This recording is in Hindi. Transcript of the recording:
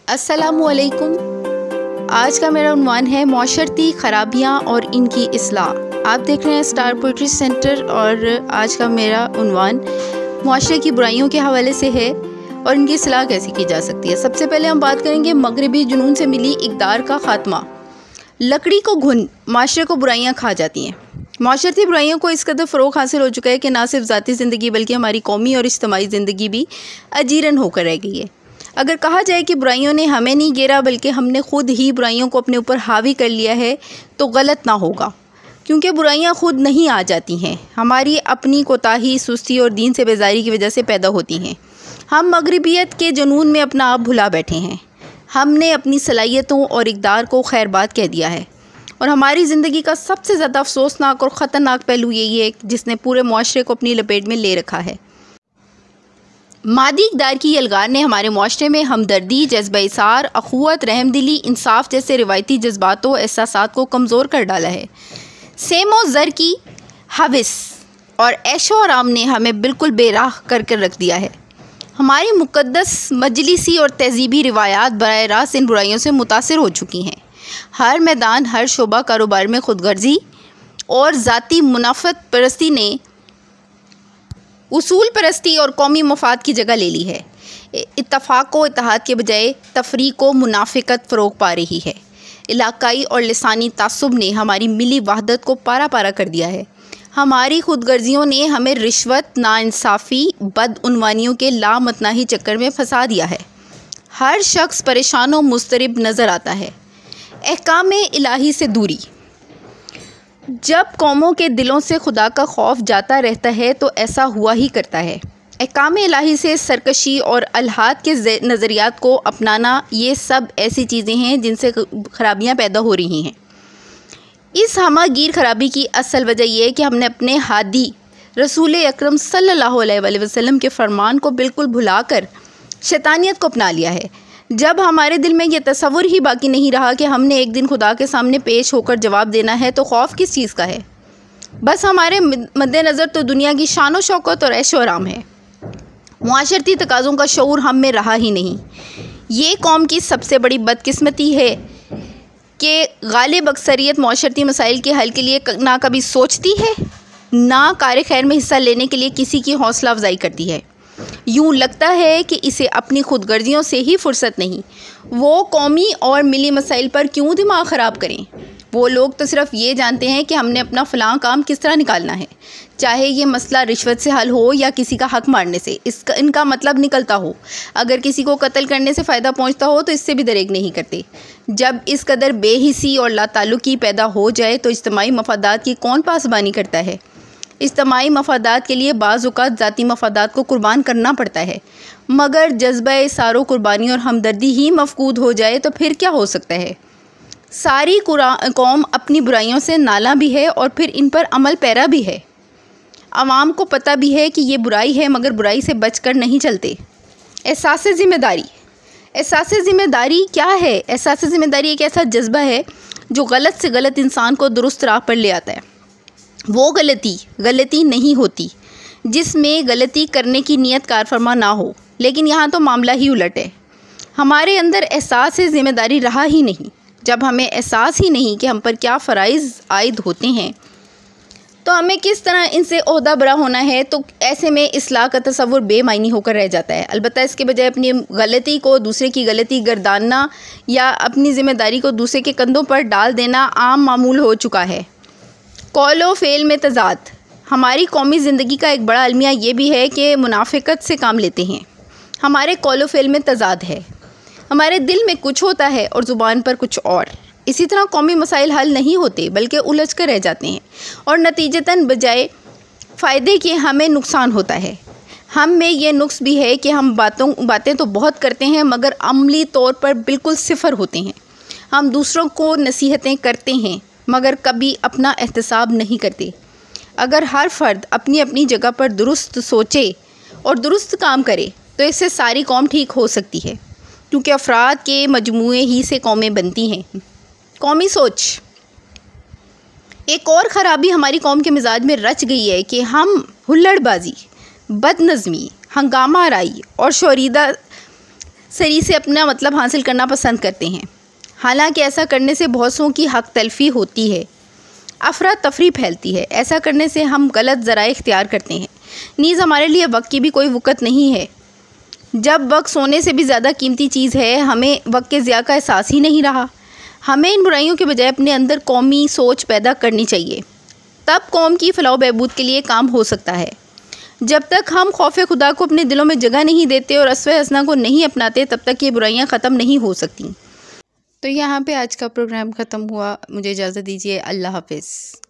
अस्सलामुअलैकुम। आज का मेरा उन्वान है मौशरती ख़राबियाँ और इनकी इस्लाह। आप देख रहे हैं स्टार पोइट्री सेंटर और आज का मेरा उन्वान मुआशरे की बुराइयों के हवाले से है और इनकी इस्लाह कैसे की जा सकती है। सबसे पहले हम बात करेंगे मगरबी जुनून से मिली इक़्तिदार का ख़ात्मा। लकड़ी को घुन माशरे को बुराइयाँ खा जाती हैं। माशरती बुराइयों को इस कदर फ़रोग़ हासिल हो चुका है कि ना सिर्फ ज़ाती ज़िंदगी बल्कि हमारी कौमी और इज्तिमाई ज़िंदगी भी अजीरन होकर रह गई है। अगर कहा जाए कि बुराइयों ने हमें नहीं घेरा बल्कि हमने ख़ुद ही बुराइयों को अपने ऊपर हावी कर लिया है तो गलत ना होगा, क्योंकि बुराइयां ख़ुद नहीं आ जाती हैं, हमारी अपनी कोताही, सुस्ती और दीन से बेजारी की वजह से पैदा होती हैं। हम मगरबियत के जुनून में अपना आप भुला बैठे हैं। हमने अपनी सलाहियतों और इक़्तिदार को खैरबाद कह दिया है और हमारी ज़िंदगी का सबसे ज़्यादा अफसोसनाक और ख़तरनाक पहलू यही है जिसने पूरे मुआशरे को अपनी लपेट में ले रखा है। मादी इक़्तिदार की यलगार ने हमारे मुआशरे में हमदर्दी, जज्बा-ए-इसार, अख़ुवत, रहमदिली, इंसाफ जैसे रिवायती जज्बात व एहसासात को कमज़ोर कर डाला है। सेम व ज़र की हविस और ऐशो आराम ने हमें बिल्कुल बेराह कर रख दिया है। हमारी मुक़द्दस मजलिसी और तहज़ीबी रिवायात बराह रास्त इन बुराइयों से मुतासिर हो चुकी हैं। हर मैदान, हर शोबा कारोबार में खुदगर्जी और ज़ाती मुनाफ़त परस्ती ने उसूल परस्ती और कौमी मफाद की जगह ले ली है। इत्तफ़ाक़ व इत्तेहाद के बजाय तफरीक़ व मुनाफ़िक़त फ़रोग़ पा रही है। इलाक़ाई और लिसानी तासुब ने हमारी मिली वहदत को पारा पारा कर दिया है। हमारी खुदगर्जियों ने हमें रिश्वत, नाइंसाफ़ी, बदउनवानियों के लामतनाही चक्कर में फंसा दिया है। हर शख्स परेशान व मुस्तरिब नज़र आता है। अहकाम इलाही से दूरी। जब कौमों के दिलों से खुदा का खौफ जाता रहता है तो ऐसा हुआ ही करता है। अहकाम इलाही से सरकशी और अलहाद के नज़रियात को अपनाना, ये सब ऐसी चीज़ें हैं जिनसे ख़राबियाँ पैदा हो रही हैं। इस हमागीर ख़राबी की असल वजह यह है कि हमने अपने हादी रसूल अकरम सल्लल्लाहु अलैहि वसल्लम के फ़रमान को बिल्कुल भुलाकर शैतानियत को अपना लिया है। जब हमारे दिल में यह तसव्वुर ही बाकी नहीं रहा कि हमने एक दिन खुदा के सामने पेश होकर जवाब देना है, तो खौफ किस चीज़ का है? बस हमारे मद्देनज़र तो दुनिया की शान व शौकत और ऐशो आराम है। मुआशरती तकाज़ों का शऊर हम में रहा ही नहीं। ये कौम की सबसे बड़ी बदकिस्मती है कि गालिब अक्सरियत मुआशरती मसाइल के हल के लिए ना कभी सोचती है, ना कार खैर में हिस्सा लेने के लिए किसी की हौसला अफजाई करती है। यूँ लगता है कि इसे अपनी खुदगर्जियों से ही फुर्सत नहीं। वो कौमी और मिली मसाइल पर क्यों दिमाग ख़राब करें? वो लोग तो सिर्फ ये जानते हैं कि हमने अपना फ़लाँ काम किस तरह निकालना है, चाहे ये मसला रिश्वत से हल हो या किसी का हक़ मारने से इनका मतलब निकलता हो। अगर किसी को कत्ल करने से फ़ायदा पहुंचता हो तो इससे भी दरेग नहीं करते। जब इस कदर बेहिसी और लाताल्लुकी पैदा हो जाए तो इज्तिमाई मफादात की कौन पासबानी करता है? इज्तिमाई मफादात के लिए बाज़ औक़ात ज़ाती मफादात को कुर्बान करना पड़ता है, मगर जज्बा-ए-सारो कुर्बानी और हमदर्दी ही मफ़कूद हो जाए तो फिर क्या हो सकता है? सारी कौम अपनी बुराइयों से नाला भी है और फिर इन पर अमल पैरा भी है। आवाम को पता भी है कि ये बुराई है, मगर बुराई से बचकर नहीं चलते। एहसास ज़िम्मेदारी। एहसास ज़िम्मेदारी क्या है? एहसास ज़िम्मेदारी एक ऐसा जज्बा है जो गलत से गलत इंसान को दुरुस्त राह पर ले आता है। वो गलती नहीं होती जिसमें गलती करने की नीयत कारफरमा ना हो, लेकिन यहाँ तो मामला ही उलट है। हमारे अंदर एहसास ज़िम्मेदारी रहा ही नहीं। जब हमें एहसास ही नहीं कि हम पर क्या फ़राइज़ आयद होते हैं तो हमें किस तरह इनसे ओहदा बरा होना है, तो ऐसे में इस्लाह का तसव्वुर बेमायनी होकर रह जाता है। अलबत्ता इसके बजाय अपनी गलती को दूसरे की गलती गर्दानना या अपनी ज़िम्मेदारी को दूसरे के कंधों पर डाल देना आम मामूल हो चुका है। कौल व फ़ेल में तज़ाद। हमारी कौमी ज़िंदगी का एक बड़ा अलमिया ये भी है कि मुनाफ़िक़त से काम लेते हैं। हमारे कौल व फ़ेल में तज़ाद है। हमारे दिल में कुछ होता है और ज़ुबान पर कुछ और। इसी तरह कौमी मसाइल हल नहीं होते बल्कि उलझ कर रह जाते हैं और नतीजतन बजाय फ़ायदे के हमें नुकसान होता है। हम में ये नुक्स भी है कि हम बातें तो बहुत करते हैं मगर अमली तौर पर बिल्कुल सिफर होते हैं। हम दूसरों को नसीहतें करते हैं मगर कभी अपना एहतसाब नहीं करते। अगर हर फ़र्द अपनी अपनी जगह पर दुरुस्त सोचे और दुरुस्त काम करे तो इससे सारी कौम ठीक हो सकती है, क्योंकि अफराद के मजमूए ही से कौमें बनती हैं। कौमी सोच। एक और ख़राबी हमारी कौम के मिजाज में रच गई है कि हम हुल्लड़बाजी, बदनज़मी, हंगामा आराई और शोरीदा सरी से अपना मतलब हासिल करना पसंद करते हैं। हालांकि ऐसा करने से बहुत सौ की हक तलफी होती है, अफरा तफरी फैलती है। ऐसा करने से हम गलत ज़राए इख्तियार करते हैं। नीज़ हमारे लिए वक्त की भी कोई वक़्त नहीं है। जब वक्त सोने से भी ज़्यादा कीमती चीज़ है, हमें वक्त के ज़िया का एहसास ही नहीं रहा। हमें इन बुराइयों के बजाय अपने अंदर कौमी सोच पैदा करनी चाहिए, तब कौम की फ़लाह बहबूद के लिए काम हो सकता है। जब तक हम खौफ खुदा को अपने दिलों में जगह नहीं देते और अस्वे हसना को नहीं अपनाते, तब तक ये बुराइयां ख़त्म नहीं हो सकती। तो यहाँ पे आज का प्रोग्राम ख़त्म हुआ। मुझे इजाज़त दीजिए। अल्लाह हाफ़िज़।